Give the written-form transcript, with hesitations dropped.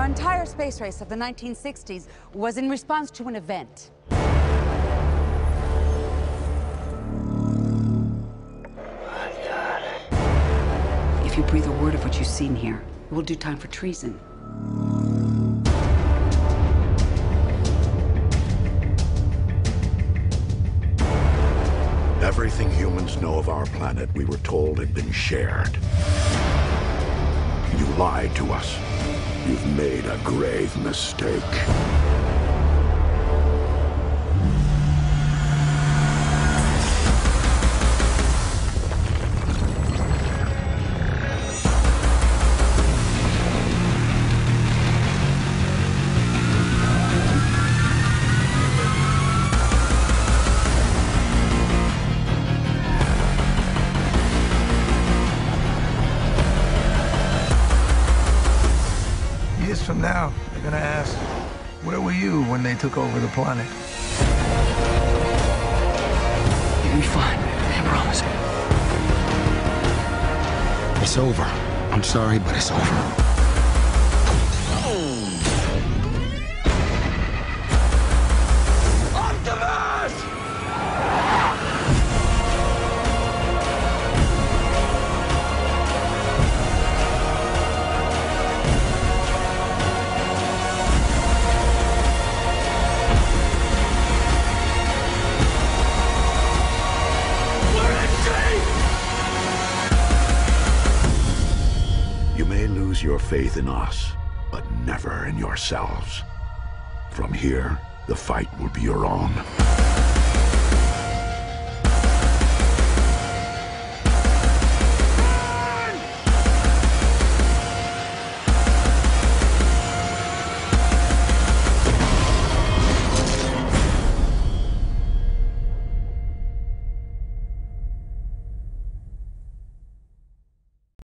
entire space race of the 1960s was in response to an event. If you breathe a word of what you've seen here, it will do time for treason. Everything humans know of our planet, we were told, had been shared. You lied to us. You've made a grave mistake. Years from now, they're gonna ask, where were you when they took over the planet? You'll be fine, I promise. It's over. I'm sorry, but it's over. You may lose your faith in us, but never in yourselves. From here, the fight will be your own.